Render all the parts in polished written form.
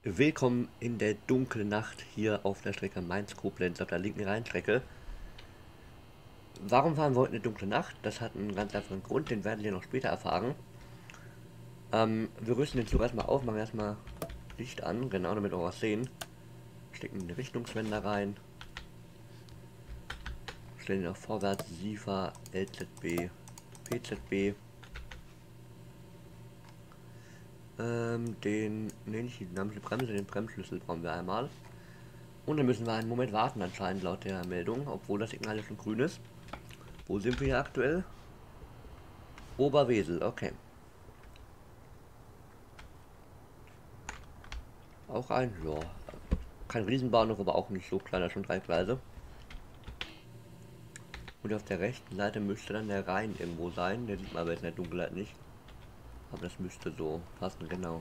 Willkommen in der dunklen Nacht hier auf der Strecke Mainz-Koblenz auf der linken Rheinstrecke. Warum fahren wir heute eine dunkle Nacht? Das hat einen ganz einfachen Grund, den werden wir noch später erfahren. Wir rüsten den Zug erstmal auf, machen erstmal Licht an, genau, damit wir auch was sehen. Stecken den Richtungswender rein. Stellen ihn auf Vorwärts, SIFA, LZB, PZB. Nicht die dynamische Bremse, den Bremsschlüssel brauchen wir einmal. Und dann müssen wir einen Moment warten anscheinend laut der Meldung, obwohl das Signal ja schon grün ist. Wo sind wir hier aktuell? Oberwesel, okay. Auch ja, kein Riesenbahnhof, aber auch nicht so kleiner, schon 3 Gleise. Und auf der rechten Seite müsste dann der Rhein irgendwo sein. Der sieht man aber jetzt in der Dunkelheit nicht. Aber das müsste so passen, genau.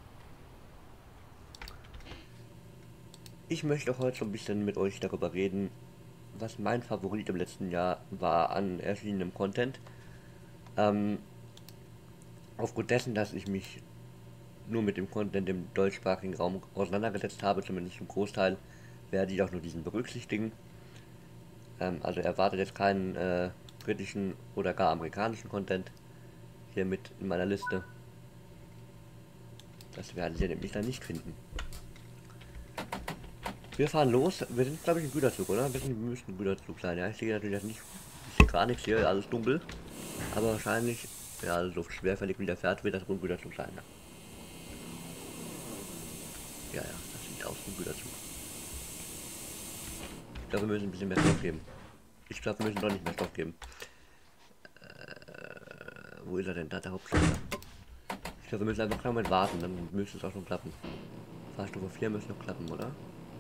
Ich möchte auch heute so ein bisschen mit euch darüber reden, was mein Favorit im letzten Jahr war an erschienenem Content. Aufgrund dessen, dass ich mich nur mit dem Content im deutschsprachigen Raum auseinandergesetzt habe, zumindest im Großteil, werde ich auch nur diesen berücksichtigen. Also erwartet jetzt keinen britischen oder gar amerikanischen Content hier mit in meiner Liste. Das werden Sie nämlich dann nicht finden. Wir fahren los. Wir sind, glaube ich, ein Güterzug, oder? Wir müssen ein Güterzug sein. Ja, ich sehe natürlich nicht. Ich sehe gar nichts hier, alles dunkel. Aber wahrscheinlich, ja, so schwerfällig wie der fährt, wird das wohl ein Güterzug sein. Ja, das sieht aus wie ein Güterzug. Ich glaube, wir müssen ein bisschen mehr Stoff geben. Ich glaube, wir müssen doch nicht mehr Stoff geben. Wo ist er denn? Da, der Hauptschalter. Ich glaube, wir müssen einfach einen Moment warten, dann müsste es auch schon klappen. Fahrstufe 4 müsste noch klappen, oder?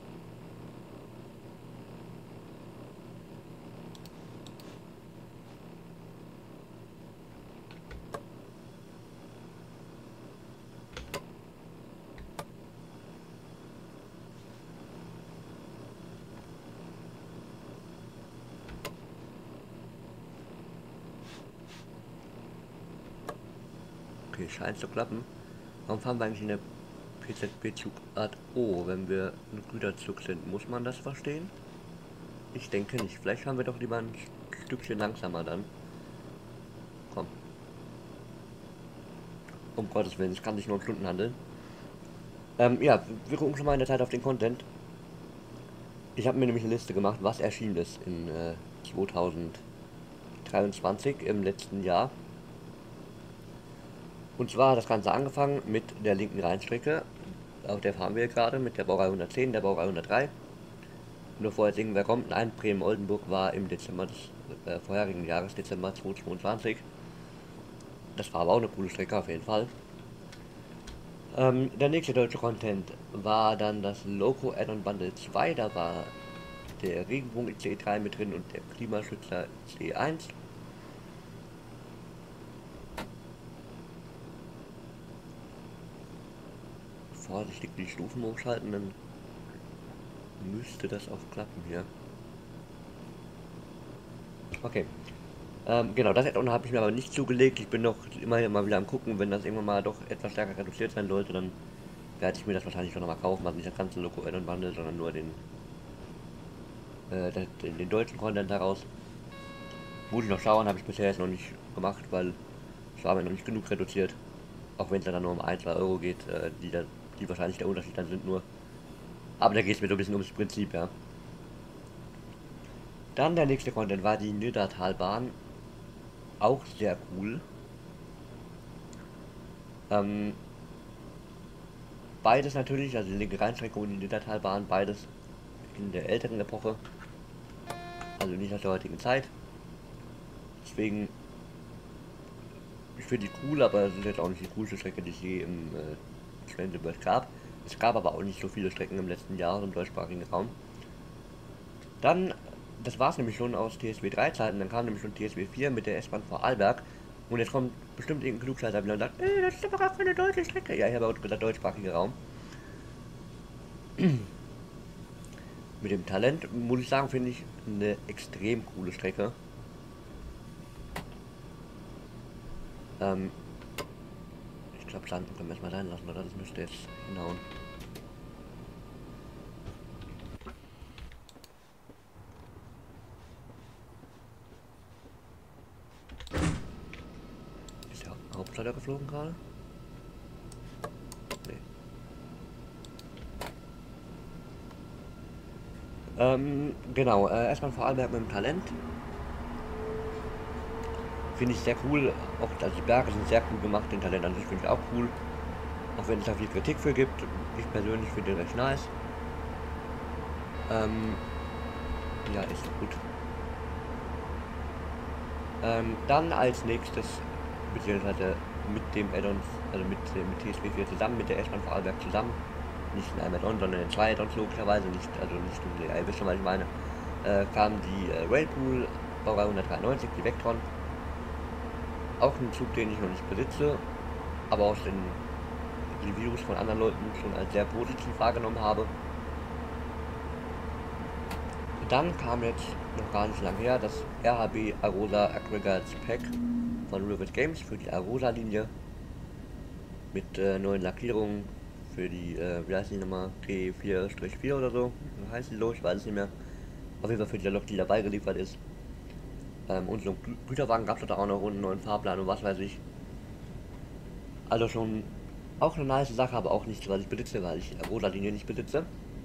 Okay, scheint zu klappen. Warum fahren wir eigentlich in der PZB-Zugart O, wenn wir ein Güterzug sind? Muss man das verstehen? Ich denke nicht. Vielleicht fahren wir doch lieber ein Stückchen langsamer dann. Komm. Um Gottes Willen, es kann sich nur um Stunden handeln. Ja, wir gucken schon mal in der Zeit auf den Content. Ich habe mir nämlich eine Liste gemacht, was erschienen ist in 2023, im letzten Jahr. Und zwar hat das Ganze angefangen mit der linken Rheinstrecke. Auf der fahren wir gerade mit der Baureihe 110, der Baureihe 103. Nur vorher singen, wer kommt. Nein, Bremen-Oldenburg war im Dezember des vorherigen Jahres, Dezember 2022. Das war aber auch eine coole Strecke auf jeden Fall. Der nächste deutsche Content war dann das Loco Add-on Bundle 2. Da war der Regenbogen ICE3 mit drin und der Klimaschützer ICE1. Vorsichtig die Stufen hochschalten, dann müsste das auch klappen hier. Okay. Genau, das Add-on habe ich mir aber nicht zugelegt. Ich bin noch immer mal wieder am gucken, wenn das irgendwann mal doch etwas stärker reduziert sein sollte, dann werde ich mir das wahrscheinlich schon nochmal kaufen, also nicht das ganze Loco Add-on Bundle, sondern nur den deutschen Content daraus. Muss ich noch schauen, habe ich bisher jetzt noch nicht gemacht, weil es war mir noch nicht genug reduziert. Auch wenn es dann nur um 1, 2 Euro geht, die wahrscheinlich der Unterschied dann sind nur. Aber da geht es mir so ein bisschen ums Prinzip, ja. Dann der nächste Content war die Niddatalbahn. Auch sehr cool. Beides natürlich, also die linke Rheinstrecke und die Niddatalbahn, beides in der älteren Epoche. Also nicht aus der heutigen Zeit. Deswegen, ich finde die cool, aber es ist jetzt auch nicht die coolste Strecke, die es je im Schwänzeberg gab. Es gab aber auch nicht so viele Strecken im letzten Jahr im deutschsprachigen Raum. Dann, das war es nämlich schon aus TSW 3 Zeiten, dann kam nämlich schon TSW 4 mit der S-Bahn Vorarlberg. Und jetzt kommt bestimmt irgendein Klugscheißer wieder und sagt, das ist aber gar keine deutsche Strecke. Ja, ich habe auch gesagt, deutschsprachiger Raum. Mit dem Talent, muss ich sagen, finde ich eine extrem coole Strecke. Ich glaube, Landen können wir erstmal sein lassen, oder? Das müsste jetzt hinhauen. Flugzeug geflogen gerade? Nee. Genau, erstmal vor allem mit dem Talent. Finde ich sehr cool. Auch also die Berge sind sehr cool gemacht, den Talent an sich finde ich auch cool. Auch wenn es da viel Kritik für gibt. Ich persönlich finde den recht nice. Ja, ist gut. Dann als nächstes, beziehungsweise mit dem Add-ons, also mit TSP 4 zusammen, mit der S-Bahn Vorarlberg zusammen, nicht in einem Add-on, sondern in zwei Add-ons logischerweise, nicht, also nicht in der, ihr wisst schon, was ich meine, kam die Railpool Baureihe 193, die Vectron. Auch ein Zug, den ich noch nicht besitze, aber aus den Reviews von anderen Leuten schon als sehr positiv wahrgenommen habe. Dann kam jetzt noch gar nicht lange her das RHB Arosa Aggregates Pack von Rivet Games für die Arosa-Linie mit neuen Lackierungen für die, wie heißt die nochmal, G4-4 oder so, wie heißt die so, ich weiß es nicht mehr. Auf jeden Fall für die Lok, die dabei geliefert ist. Und so einen Güterwagen gab es da auch noch und einen neuen Fahrplan und was weiß ich. Also schon auch eine nice Sache, aber auch nichts, was ich besitze, weil ich die Arosa-Linie nicht besitze.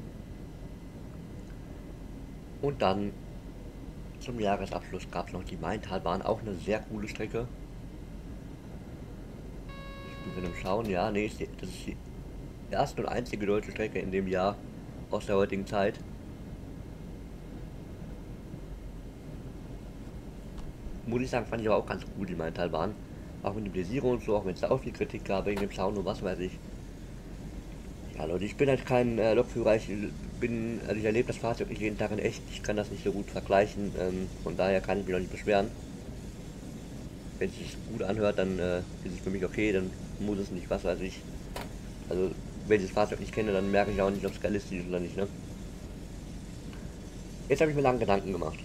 Und dann zum Jahresabschluss gab es noch die Maintalbahn, auch eine sehr coole Strecke. Ich bin am Schauen, ja, nee, das ist die erste und einzige deutsche Strecke in dem Jahr aus der heutigen Zeit. Muss ich sagen, fand ich aber auch ganz cool, die Maintalbahn. Auch mit dem Desiro und so, auch wenn es da auch viel Kritik gab wegen dem Zaun und was weiß ich. Ja Leute, ich bin halt kein Lokführer, also ich erlebe das Fahrzeug nicht jeden Tag in echt, ich kann das nicht so gut vergleichen, von daher kann ich mich noch nicht beschweren. Wenn es sich gut anhört, dann ist es für mich okay, dann muss es nicht, was weiß ich. Also, wenn ich das Fahrzeug nicht kenne, dann merke ich auch nicht, ob es realistisch ist oder nicht, ne? Jetzt habe ich mir lange Gedanken gemacht,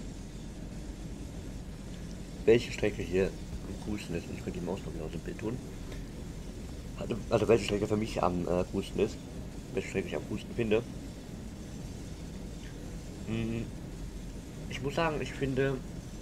welche Strecke hier am coolsten ist. Und ich könnte die Maus noch wieder aus dem Bild tun. Also welche Strecke für mich am coolsten ist. Welche Strecke ich am coolsten finde. Ich muss sagen, ich finde...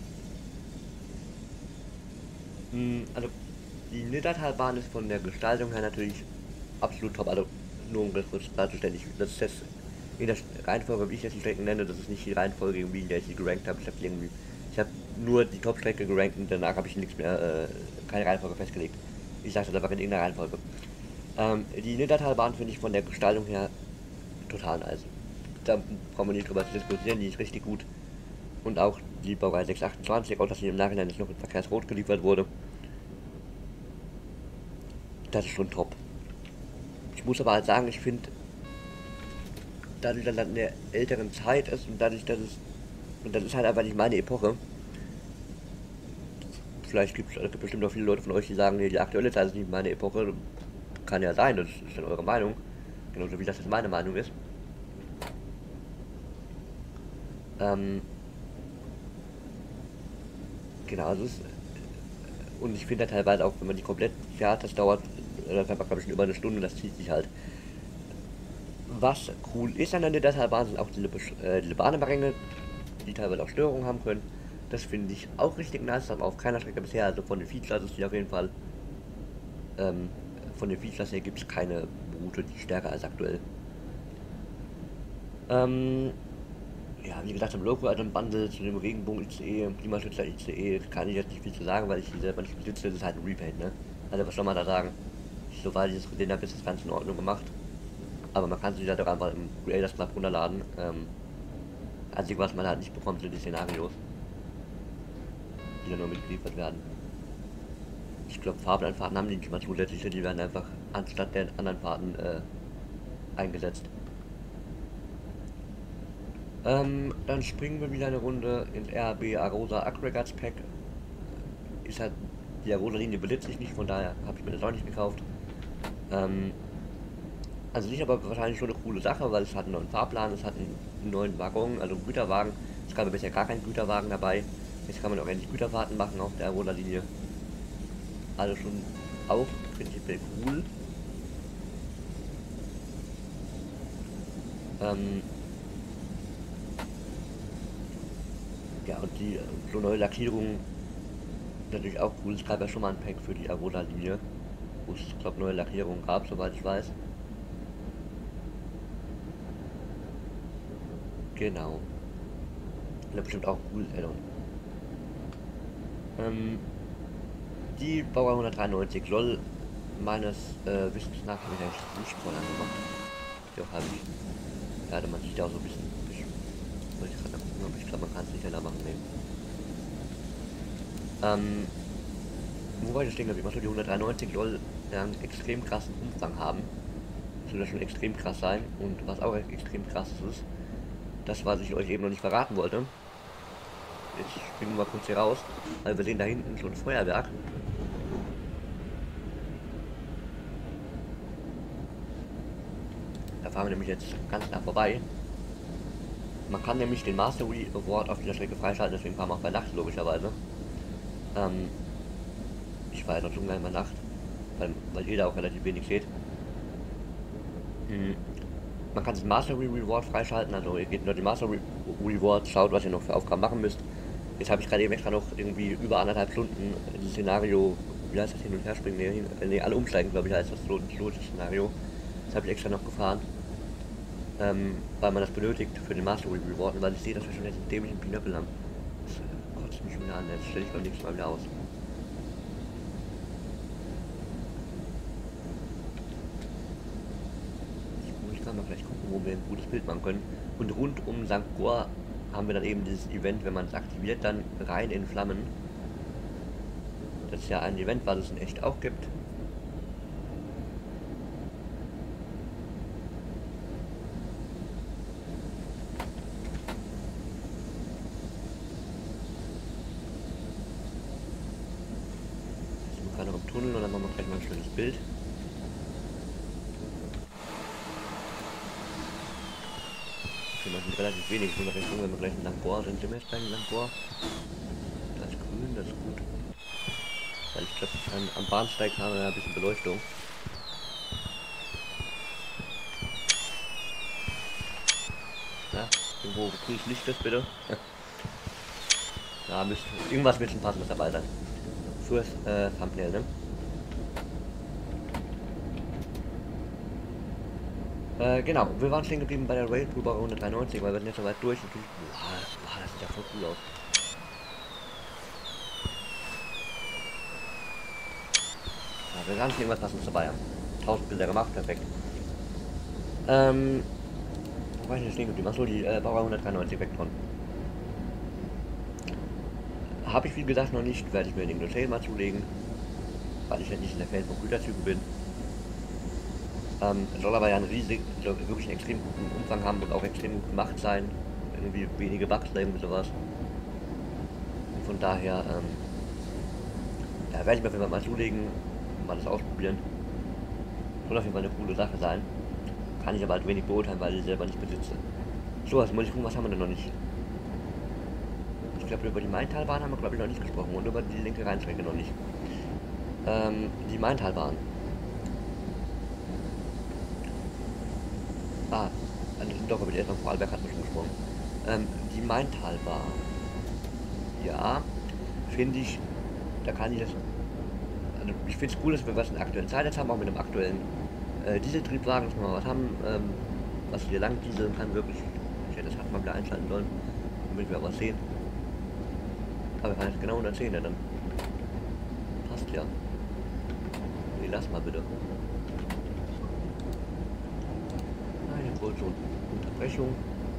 Also, die Niddertalbahn ist von der Gestaltung her natürlich absolut top. Also, nur um das kurz darzustellen, das ist jetzt in der Reihenfolge, wie ich jetzt die Strecken nenne, das ist nicht die Reihenfolge, wie ich die gerankt habe. Ich habe nur die Top-Strecke gerankt und danach habe ich nichts mehr, keine Reihenfolge festgelegt. Ich sage das einfach in irgendeiner Reihenfolge. Die Niddertalbahn finde ich von der Gestaltung her total nice. Da brauchen wir nicht drüber zu diskutieren, die ist richtig gut. Und auch die Baureihe 628, auch dass sie im Nachhinein jetzt noch mit Verkehrsrot geliefert wurde. Das ist schon top. Ich muss aber halt sagen, ich finde, dadurch, dass das in der älteren Zeit ist und dadurch, dass es, und das ist halt einfach nicht meine Epoche. Vielleicht gibt es bestimmt auch viele Leute von euch, die sagen, nee, die aktuelle Zeit ist nicht meine Epoche. Kann ja sein, das ist dann eure Meinung. Genauso wie das jetzt meine Meinung ist. Genau, also es ist, und ich finde teilweise auch, wenn man die komplett fährt, das dauert, das einfach, glaube ich, schon über eine Stunde, das zieht sich halt. Was cool ist an der Niddertalbahn sind auch diese Bahnübergänge, die teilweise auch Störungen haben können. Das finde ich auch richtig nice, aber auf keiner Strecke bisher, also von den Features ist die auf jeden Fall, von den Features her gibt es keine Route, die stärker als aktuell. Ja, wie gesagt, im Logo, also im Bundle zu dem Regenbogen ICE, im Klimaschützer ICE, kann ich jetzt nicht viel zu sagen, weil ich die selber nicht besitze, das ist halt ein Repaint, ne? Also was soll man da sagen? Soweit ich das gesehen habe, ist das ganz in Ordnung gemacht. Aber man kann sich da doch einfach im Creators Club runterladen. Einzig was man halt nicht bekommt, sind die Szenarios, die dann nur mitgeliefert werden. Ich glaube, Fahrplanfahrten haben die nicht mal zusätzliche, die werden einfach anstatt der anderen Fahrten eingesetzt. Dann springen wir wieder eine Runde ins RHB Arosa Aggregates Pack. Ist halt, die Arosa-Linie besitze ich nicht, von daher habe ich mir das auch nicht gekauft. Also nicht, aber wahrscheinlich schon eine coole Sache, weil es hat einen neuen Fahrplan, es hat einen neuen Waggon, also einen Güterwagen. Es gab ja bisher gar keinen Güterwagen dabei. Jetzt kann man auch endlich Güterfahrten machen auf der Arosa-Linie. Also schon auch prinzipiell cool. Ja, und die so neue Lackierungen natürlich auch cool. Es gab ja schon mal ein Pack für die Arosa-Linie. wo es, glaube, neue Lackierungen gab, soweit ich weiß. Genau. Ja, bestimmt auch cool, Addon. Die Bauer 193 soll meines Wissens nach, habe ich eigentlich nicht voll angemacht. Ja, habe ich. Ja, man sieht ja auch so ein bisschen. Wollte ich gerade gucken, aber ich glaube, man kann es nicht heller machen. Nee. Wo war ich stehen geblieben? Also die 193 soll einen extrem krassen Umfang haben. Soll das schon extrem krass sein. Und was auch extrem krass ist, das, was ich euch eben noch nicht verraten wollte. Jetzt springen wir mal kurz hier raus, weil wir sehen da hinten schon ein Feuerwerk. Da fahren wir nämlich jetzt ganz nah vorbei. Man kann nämlich den Mastery Award auf dieser Strecke freischalten, deswegen fahren wir auch bei Nacht logischerweise. Ich fahre jetzt auch schon gleich bei Nacht, weil ihr da auch relativ wenig seht. Man kann das Mastery Reward freischalten, also ihr geht nur die Mastery Reward, schaut, was ihr noch für Aufgaben machen müsst. Jetzt habe ich gerade eben extra noch irgendwie über 1,5 Stunden dieses Szenario, wie heißt das, hin und her springen, nee, alle umsteigen, glaube ich, heißt das Szenario. Das habe ich extra noch gefahren, weil man das benötigt für den Mastery Reward, und weil ich sehe, dass wir schon jetzt einen dämlichen Pinöppel haben. Das kotzt mich schon wieder an, jetzt stelle ich beim nächsten Mal wieder aus. Ich kann mal gleich gucken, wo wir ein gutes Bild machen können. Und rund um St. Goar haben wir dann eben dieses Event, wenn man es aktiviert, dann rein in Flammen. Das ist ja ein Event, was es in echt auch gibt. Jetzt sind wir gerade noch im Tunnel und dann machen wir gleich mal ein schönes Bild. Das sind relativ wenig, ich muss noch gucken, wenn wir gleich in St. Goar sind. Sind wir jetzt gleich in St. Goar? Das ist grün, das ist gut. Weil ich glaube, am Bahnsteig haben wir ein bisschen Beleuchtung. Ja, irgendwo cooles Licht ist, bitte. Ja, irgendwas wird schon passendes dabei sein. Fürs Thumbnail, ne? Genau, wir waren stehen geblieben bei der Rail Trooper 193, weil wir sind jetzt soweit durch. Und wow, das sieht ja voll cool aus. Ja, wir werden schon irgendwas passendes dabei haben. 1000 Bilder gemacht, perfekt. Wo war ich denn stehen geblieben? Achso, die Bauer 193 Vectron. Habe ich wie gesagt noch nicht, werde ich mir den Hotel mal zulegen, weil ich ja nicht in der Fan von Güterzügen bin. Soll aber ja einen wirklich einen extrem guten Umfang haben und auch extrem gut gemacht sein. Irgendwie wenige Bugs oder irgendwie sowas. Und von daher, ja, werde ich mir auf jeden Fall mal zulegen, mal das ausprobieren. Soll auf jeden Fall eine coole Sache sein. Kann ich aber halt wenig beurteilen, weil ich selber nicht besitze. So, jetzt muss ich gucken, was haben wir denn noch nicht? Ich glaube, über die Maintalbahn haben wir, glaube ich, noch nicht gesprochen und über die linke Rheinstrecke noch nicht. Die Maintalbahn. Also doch, über die erstmal Vorarlberg hatten wir schon gesprochen. Die Maintalbahn. Ja, finde ich, da kann ich das. Also ich finde es cool, dass wir was in der aktuellen Zeit jetzt haben, auch mit einem aktuellen Dieseltriebwagen, dass wir mal was haben, was hier lang dieseln kann, wirklich. Ich hätte das halt mal wieder einschalten sollen, damit wir auch was sehen. Aber wir fahren jetzt genau 110, ja, dann passt ja. Nee, lass mal bitte. Wohl so Unterbrechung.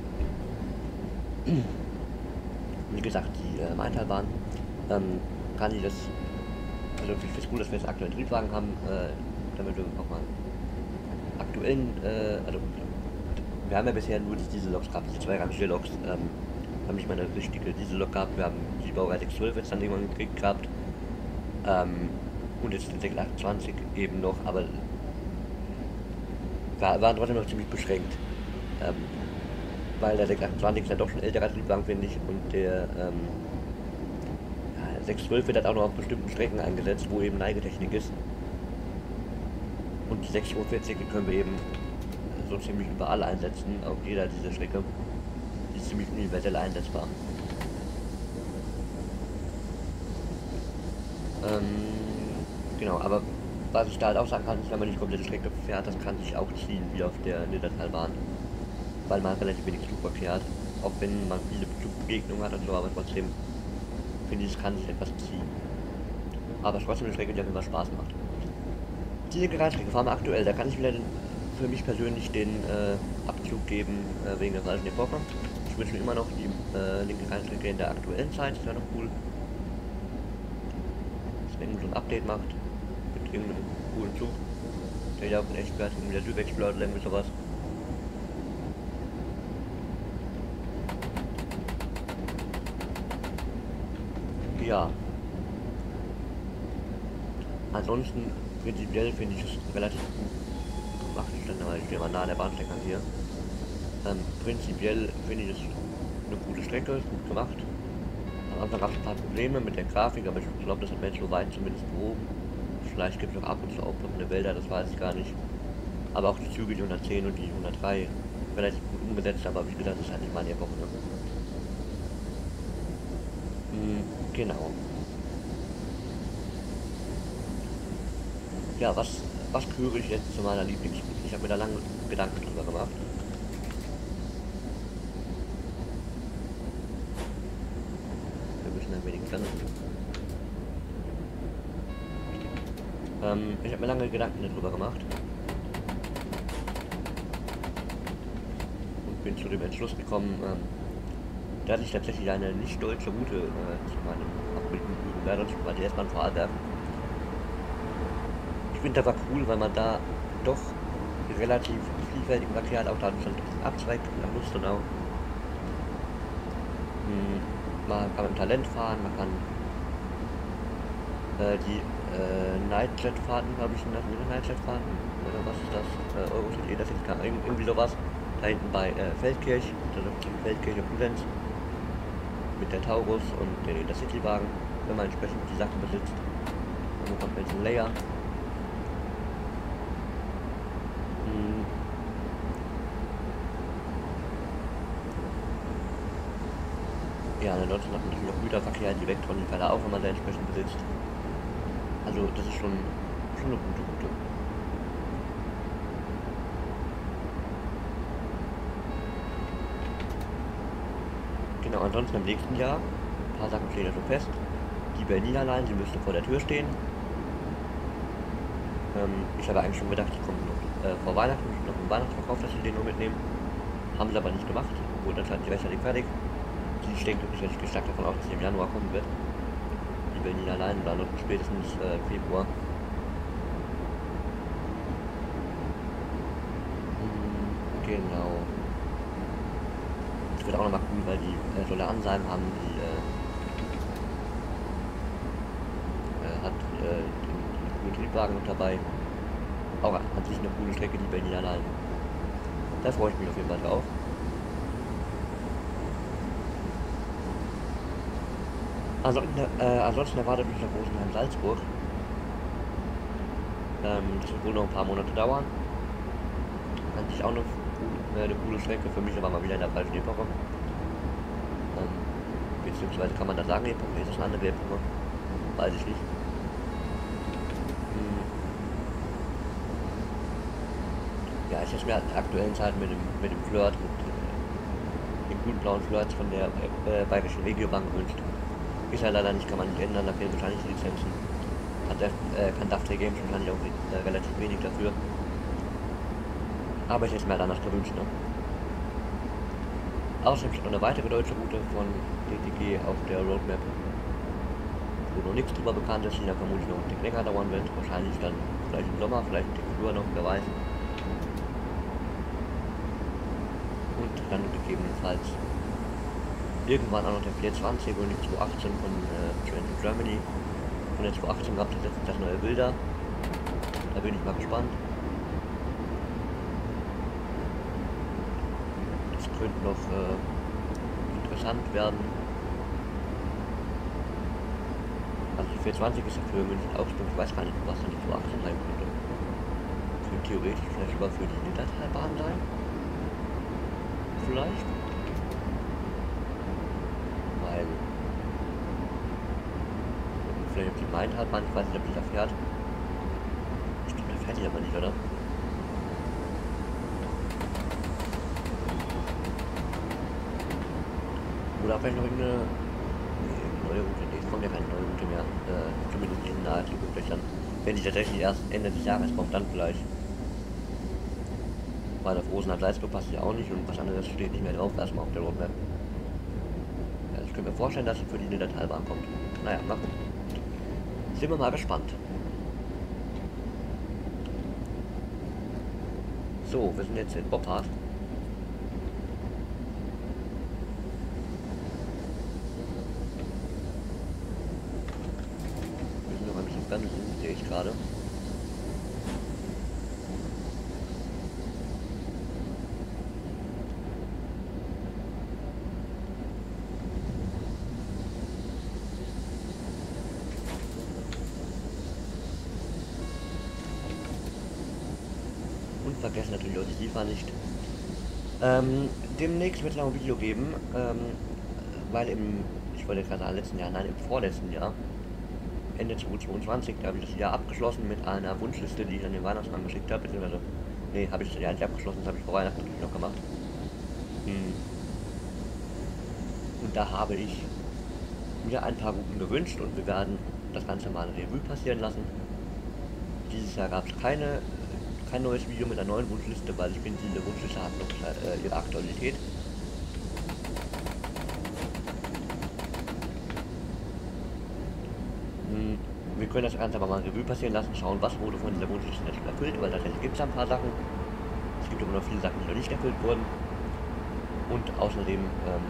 Wie gesagt, die Maintalbahn kann ich das, also ich finde es gut, dass wir jetzt aktuellen Triebwagen haben, damit wir auch mal aktuellen, also wir haben ja bisher nur die Dieselloks gehabt, die zweirangige Loks, haben nicht mal eine richtige Diesellok gehabt, wir haben die Baureihe 612 jetzt dann irgendwann gekriegt gehabt, und jetzt den 628 eben noch, aber waren trotzdem noch ziemlich beschränkt. Weil der 628 ist ja doch schon älterer Triebwagen, finde ich, und der 612 wird dann auch noch auf bestimmten Strecken eingesetzt, wo eben Neigetechnik ist. Und die 642 können wir eben so ziemlich überall einsetzen, auf jeder dieser Strecke. Die ist ziemlich universell einsetzbar. Genau, aber Was ich da halt auch sagen kann, ist, wenn man nicht komplette Strecke fährt, das kann sich auch ziehen wie auf der Niddertalbahn, weil man relativ wenig Zugverkehr hat, auch wenn man viele Zugbegegnungen hat und so, aber trotzdem finde ich, es kann sich etwas ziehen. Aber trotzdem eine Strecke, die auch immer Spaß macht. Die linke Rheinstrecke fahren wir aktuell, da kann ich wieder für mich persönlich den Abzug geben wegen der falschen Epoche. Ich wünsche mir immer noch die linke Rheinstrecke in der aktuellen Zeit, das wäre noch cool. Dass man so ein Update macht mit irgendeinem coolen Zug, der ja auch in echt fährt, irgendwie der Südwestfleur oder irgendwie sowas. Ja. Ansonsten prinzipiell finde ich es relativ gut gemacht. Ich stehe mal nah an der Bahnstrecke hier. Prinzipiell finde ich es eine gute Strecke, ist gut gemacht. Am Anfang gab es ein paar Probleme mit der Grafik, aber ich glaube, das hat man jetzt soweit zumindest behoben. Vielleicht gibt es noch ab und zu aufpoppende Wälder, das weiß ich gar nicht. Aber auch die Züge, die 110 und die 103, relativ gut umgesetzt, aber wie gesagt, das ist halt nicht meine Epoche. Ne? Genau. Ja, was gehöre ich jetzt zu meiner Lieblingsroute? Ich habe mir da lange Gedanken drüber gemacht. Wir müssen ein wenig bremsen. Ich habe mir lange Gedanken darüber gemacht. Und bin zu dem Entschluss gekommen, dass ich tatsächlich eine nicht deutsche Route zu meinem Favoriten fügen werde, und zwar die S-Bahn Vorarlberg. Ich finde das aber cool, weil man da doch relativ vielfältigen Verkehr hat, auch dadurch, dass es abzweigt nach Lustenau. Man kann mit dem Talent fahren, man kann die Nightjet-Fahrten, glaube ich, sind das Nightjet-Fahrten? Oder was ist das? Eurocity, das ist irgendwie sowas. Da hinten bei Feldkirch, das ist die Feldkirche Prudenz, mit der Taurus und der Intercity-Wagen, wenn man entsprechend die Sachen besitzt. Und dann kommt jetzt ein Layer. Ja, ansonsten hat man natürlich noch Güterverkehr direkt von den Fälle auch, wenn man da entsprechend besitzt. Also das ist schon eine gute Route. Genau, ansonsten im nächsten Jahr, ein paar Sachen stehen ja schon fest. Die Berliner Line, die müsste vor der Tür stehen. Ich habe eigentlich schon gedacht, die kommen noch vor Weihnachten, noch im Weihnachtsverkauf, dass sie den nur mitnehmen. Haben sie aber nicht gemacht, obwohl das halt rechtzeitig fertig. Ich denke, ich hätte stark davon aus, dass sie im Januar kommen wird. Die Berliner Line oder noch spätestens Februar. Genau. Das wird auch nochmal cool, weil die Solaranlagen haben, die hat den coolen Triebwagen noch dabei. Auch an sich eine coole Strecke, die Berliner Line. Da freue ich mich auf jeden Fall drauf. Ansonsten erwartet mich noch Rosenheim-Salzburg. Das wird wohl noch ein paar Monate dauern. An sich auch eine coole Strecke, für mich aber mal wieder in der falschen Epoche. Beziehungsweise kann man da sagen, Epoche, ist das eine andere Epoche? Weiß ich nicht. Ja, ich hätte mir halt in der aktuellen Zeit mit dem Flirt, mit dem guten blauen Flirt von der Bayerischen Regiobank gewünscht. Ist ja leider nicht, kann man nicht ändern, da fehlen wahrscheinlich die Lizenzen. Kann DAF Games wahrscheinlich auch relativ wenig dafür. Aber ich hätte es mir halt anders gewünscht, ne? Außerdem steht noch eine weitere deutsche Route von DTG auf der Roadmap, wo noch nichts drüber bekannt ist, die dann vermutlich noch ein Tick länger dauern wird. Wahrscheinlich dann vielleicht im Sommer, vielleicht ein Tick früher noch, wer weiß. Und dann gegebenenfalls irgendwann auch noch der 420 und die 218 von Train to Germany. Von der 218 gab es jetzt das neue Bilder. Da bin ich mal gespannt. Das könnte noch interessant werden. Also die 420 ist ja für München Augsburg, ich weiß gar nicht, was dann die 218 sein könnte. Könnte theoretisch vielleicht sogar für die Niddertalbahn sein. Vielleicht. Weil vielleicht auf die Maintalbahn, ich weiß nicht, ob die da fährt. Hätte ich aber nicht, oder? Oder vielleicht noch irgendeine neue Route. Nee, es kommt ja keine neue Route mehr. Zumindest nicht in naher Zukunft. Dann, wenn die tatsächlich erst Ende des Jahres kommt, dann vielleicht. Weil auf Rosenheim Salzburg passt ja auch nicht und was anderes steht nicht mehr drauf, erstmal auf der Roadmap. Ja, ich könnte mir vorstellen, dass sie für die Niddertalbahn kommt. Naja, mal gucken. Sind wir mal gespannt. So, wir sind jetzt in Boppard. Wir sind noch ein bisschen bremsen, sehe ich gerade. Und vergessen natürlich auch die SIFA nicht. Demnächst wird es noch ein Video geben, weil ich wollte gerade sagen, letzten Jahr, nein, im vorletzten Jahr, Ende 2022, da habe ich das Jahr abgeschlossen mit einer Wunschliste, die ich an den Weihnachtsmann geschickt habe, beziehungsweise, nee, habe ich das Jahr nicht abgeschlossen, das habe ich vor Weihnachten natürlich noch gemacht. Und da habe ich mir ein paar Routen gewünscht und wir werden das Ganze mal Revue passieren lassen. Dieses Jahr gab es kein neues Video mit einer neuen Wunschliste, weil ich finde, diese Wunschliste hat noch ihre Aktualität. Wir können das Ganze aber mal Revue passieren lassen, schauen, was wurde von dieser Wunschliste schon erfüllt, weil tatsächlich gibt es ein paar Sachen. Es gibt aber noch viele Sachen, die noch nicht erfüllt wurden. Und außerdem,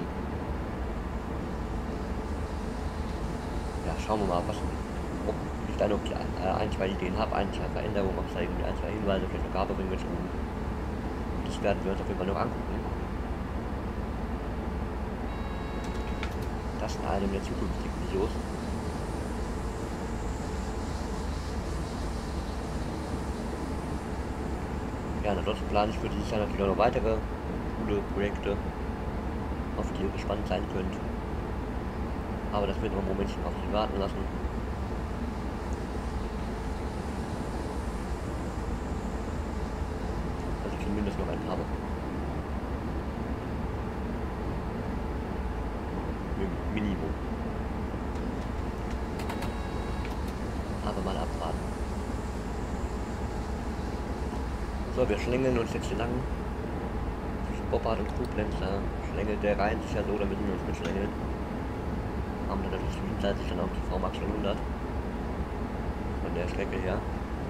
ja, schauen wir mal, ob ich da noch ein, zwei Ideen habe, ein, zwei Veränderungen, ob es da irgendwie ein, zwei Hinweise, vielleicht noch gab, bringen wir schon. Das werden wir uns auf jeden Fall noch angucken. Das in einem der zukünftigen Videos. Ja, ansonsten plane ich für dieses Jahr natürlich auch noch weitere coole Projekte, auf die ihr gespannt sein könnt. Aber das wird noch ein Momentchen auf sich warten lassen. Also zumindest noch ein paar Wochen. Minimum. Aber mal abwarten. So, wir schlängeln uns jetzt hier lang. Zwischen Boppard und Koblenz, da schlängelt der Rhein sich ja so, da müssen wir uns mitschlängeln. Haben dann natürlich südseitig dann auch die VMAX 100. Von der Strecke her.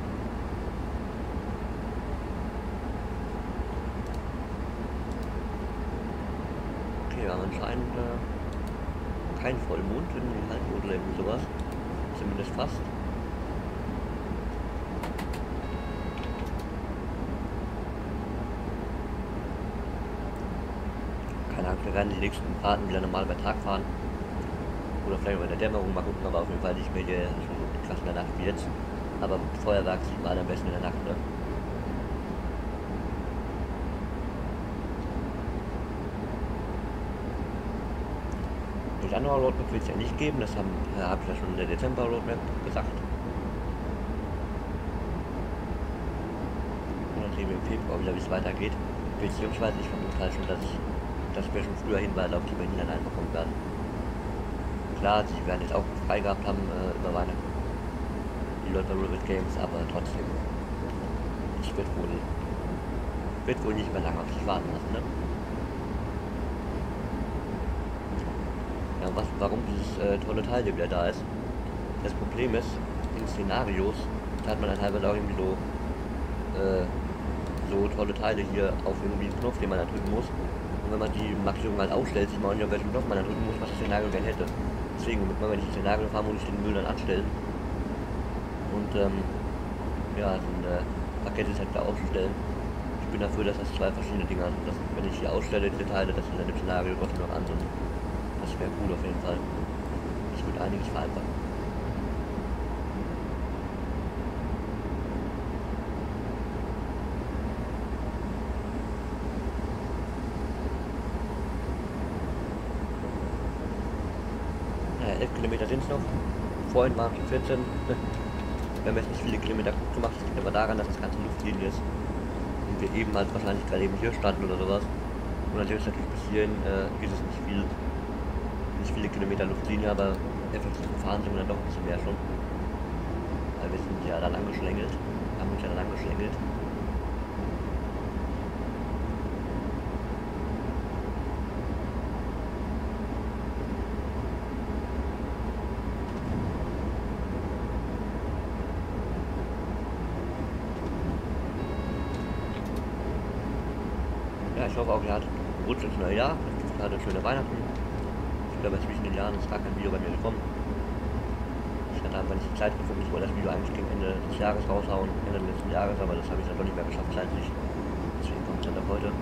Okay, wir haben anscheinend keinen Vollmond, wenn wir ihn halten oder irgendwie sowas. Zumindest fast. Keine Ahnung, wir werden die nächsten Fahrten wieder normal bei Tag fahren. Oder vielleicht auch in der Dämmerung, mal gucken, aber auf jeden Fall nicht mehr hier so krass in der Nacht wie jetzt. Aber Feuerwerk sieht man am besten in der Nacht, ne? Die Januar-Roadmap wird es ja nicht geben, das habe ich ja schon in der Dezember-Roadmap gesagt. Und dann sehen wir im Februar wieder, wie es weitergeht. Beziehungsweise ich vermute halt schon, dass wir schon früher Hinweise auf die Berliner reinbekommen werden. Klar, sie werden jetzt auch frei gehabt haben über Weihnachten, die Leute bei Rivet Games, aber trotzdem, ich wird wohl nicht mehr lange auf sich warten lassen, ne? Ja, warum dieses tolle Teil hier wieder da ist. Das Problem ist, in Szenarios, da hat man dann teilweise auch irgendwie so tolle Teile hier auf irgendwie einen Knopf, den man da drücken muss. Und wenn man die Markierung halt ausstellt, sieht man nicht, auf welchen Knopf man da drücken muss, was das Szenario gerne hätte. Deswegen, wenn wir die Szenario fahren, muss ich den Müll dann anstellen. Und ja, so eine Pakete ist halt da auszustellen. Ich bin dafür, dass das zwei verschiedene Dinger sind. Dass, wenn ich hier ausstelle, die Teile, dass die dann im Szenario trotzdem noch an sind. Das wäre cool auf jeden Fall. Das würde einiges vereinfachen. Ja, 11 Kilometer sind es noch. Vorhin waren es 14. Wir haben jetzt nicht viele Kilometer gut gemacht, das liegt aber daran, dass das Ganze Luftlinie ist. Und wir eben halt wahrscheinlich gerade eben hier standen oder sowas. Und natürlich bis hierhin ist es nicht viele Kilometer Luftlinie, aber effektiv gefahren sind wir dann doch ein bisschen mehr schon. Weil wir sind ja dann angeschlängelt. Haben uns ja dann angeschlängelt. Ja, ich hoffe auch, ihr hattet ein Rutsch ins neue Jahr. Ihr hattet schöne Weihnachten. Ich glaube, zwischen den Jahren ist gar kein Video bei mir gekommen. Ich hatte einfach nicht die Zeit gefunden. Ich wollte das Video eigentlich gegen Ende des Jahres raushauen, Ende des letzten Jahres, aber das habe ich dann doch nicht mehr geschafft zeitlich. Deswegen kommt es dann ab heute.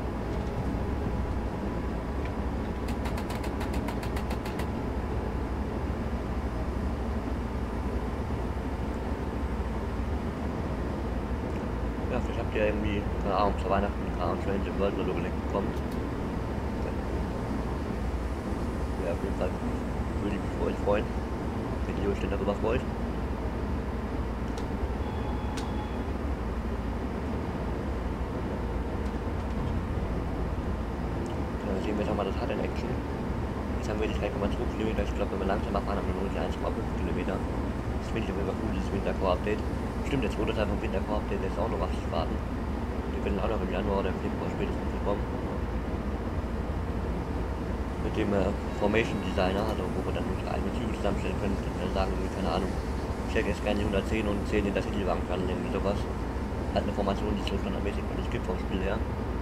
Ja, vielleicht habt ihr irgendwie, keine Ahnung, zu Weihnachten Car Strange im World oder so gelenkt bekommen. Ja, auf jeden Fall würde ich mich für euch freuen, wenn ihr euch denn darüber freut. Ja, sehen wir jetzt auch mal das Hard in Action. Jetzt haben wir die 3,2 Kilometer. Ich glaube, wenn wir langsamer fahren, haben wir nur die 1,5 Kilometer. Das finde ich auf jeden Fall cool, dieses Wintercore-Update. Stimmt, der zweite Teil vom Wintercore-Update, der ist auch noch 80 Fahrten. Die werden auch noch im Januar oder im Februar spätestens bekommen. Mit dem Formation Designer, also wo wir dann unsere eigenen Züge zusammenstellen können, sagen wir, keine Ahnung, check es gerne 110 und 10 in das Intercity-Wagen kann, irgendwie sowas. Halt eine Formation, die es so standardmäßig noch nicht gibt vom Spiel her.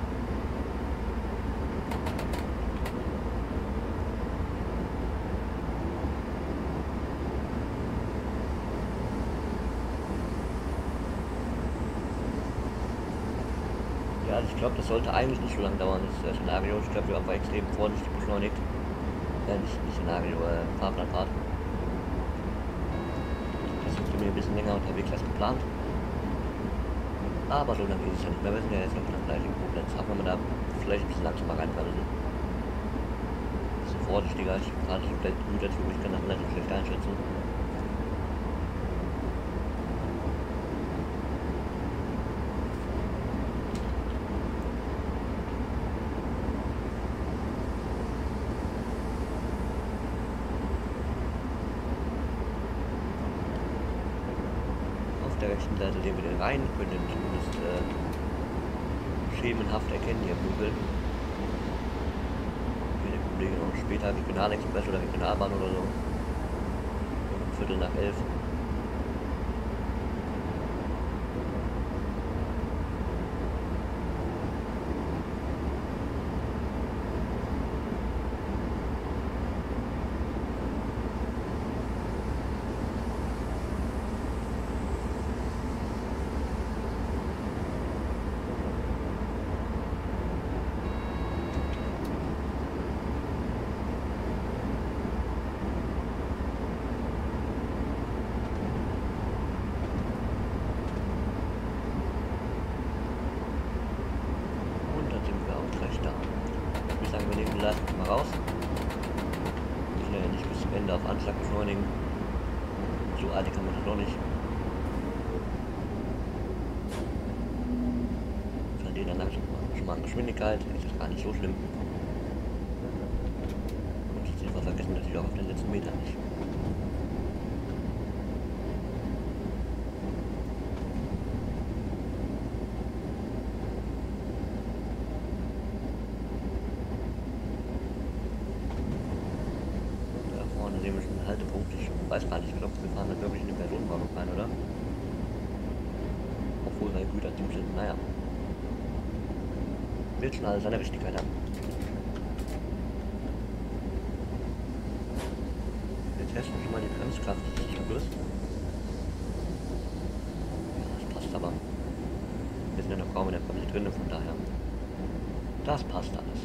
Ja, also ich glaube, das sollte eigentlich nicht so lange dauern, das Szenario. Ich glaube, wir haben einfach extrem vorsichtig beschleunigt. Nicht Szenario, Fahrplanfahrt. Das ist mir ein bisschen länger unterwegs als geplant. Aber so lange ist es ja nicht mehr. Wir sind ja jetzt noch gleich in Koblenz. Auch wenn wir da vielleicht ein bisschen langsamer reinbremsen. Ein bisschen vorsichtiger. Ich gerade so gleich Güterzug, ich kann das relativ schlecht einschätzen. Auf der rechten Seite sehen wir den Rhein, können den zumindest schemenhaft erkennen hier im Dunkeln. Hier der Kollege noch später Regionalexpress oder Regionalbahn oder so. Um Viertel nach 11. Wir nehmen die Leistung mal raus. Wir sind ja nicht bis zum Ende auf Anschlag beschleunigen. So alt kann man das noch nicht. Verlieren dann langsam schon mal an Geschwindigkeit. Ist das gar nicht so schlimm. Und jetzt einfach vergessen natürlich auch auf den letzten Metern nicht. Haltepunkt. Ich weiß gar nicht, ich glaube, wir fahren da wirklich in den Personenbahnhof rein, oder? Obwohl wir Güterzug sind, naja. Wird schon alles seine Richtigkeit haben. Wir testen schon mal die Bremskraft des Zuges. Ja, das passt aber. Wir sind ja noch kaum in der Bremse drin, von daher. Das passt alles.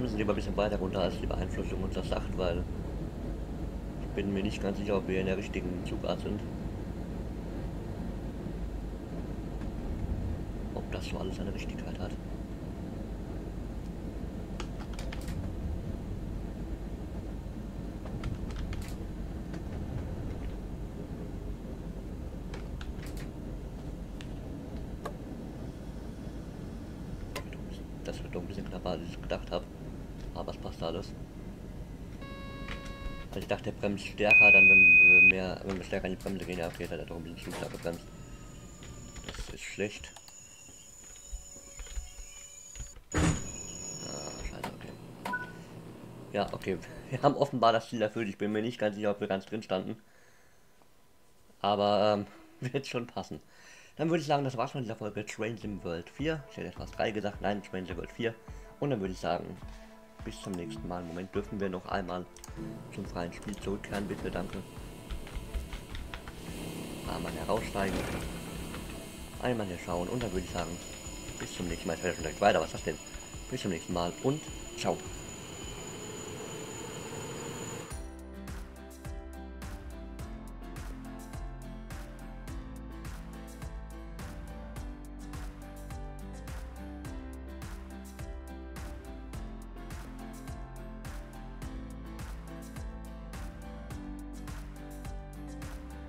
bremsen lieber ein bisschen weiter runter, als die Beeinflussung uns das sagt, weil ich bin mir nicht ganz sicher, ob wir in der richtigen Zugart sind. Ob das so alles seine Richtigkeit hat. Das wird doch ein bisschen knapper, als ich gedacht habe. Aber es passt alles. Also ich dachte, der bremst stärker, dann wenn wir stärker an die Bremse gehen, ja okay, hat er doch ein bisschen zu stark gebremst. Das ist schlecht. Ah, scheiße, okay. Ja, okay. Wir haben offenbar das Ziel erfüllt. Ich bin mir nicht ganz sicher, ob wir ganz drin standen. Aber wird schon passen. Dann würde ich sagen, das war's von dieser Folge Train Sim World 4. Ich hätte etwas 3 gesagt, nein, Train Sim World 4. Und dann würde ich sagen, bis zum nächsten Mal. Im Moment dürfen wir noch einmal zum freien Spiel zurückkehren, bitte, danke. Einmal heraussteigen. Einmal hier schauen und dann würde ich sagen, bis zum nächsten Mal. Ich werde schon gleich weiter, was ist das denn? Bis zum nächsten Mal und ciao.